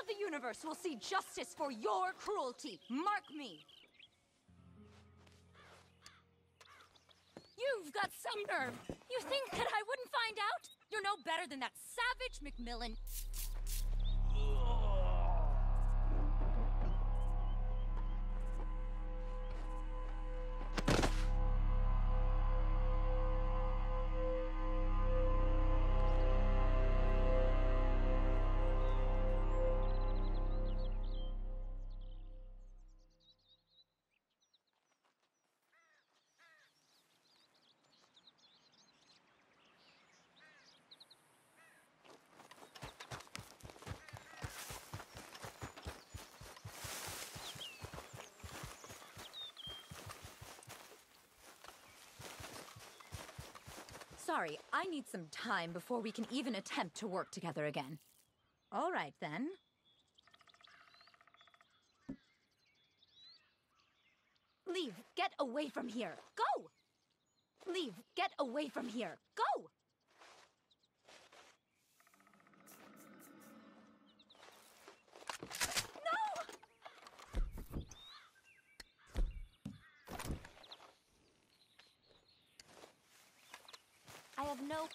of the universe will see justice for your cruelty. Mark me. You've got some nerve. You think that I wouldn't find out? You're no better than that savage Macmillan. Sorry, I need some time before we can even attempt to work together again. All right, then. Leave. Get away from here. Go! Leave. Get away from here. Go! I have no...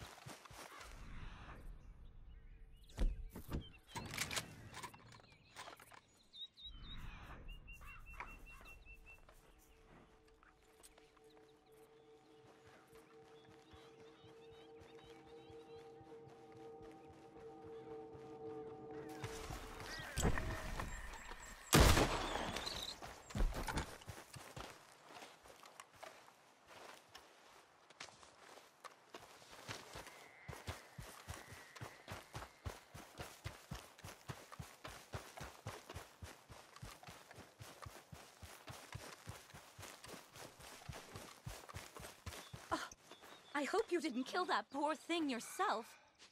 I hope you didn't kill that poor thing yourself.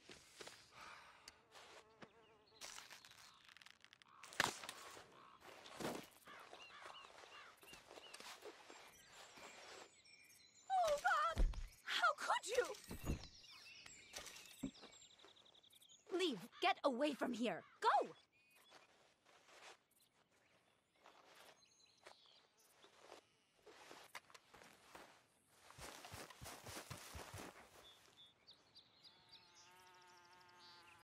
Oh, Bob! How could you? Leave. Get away from here.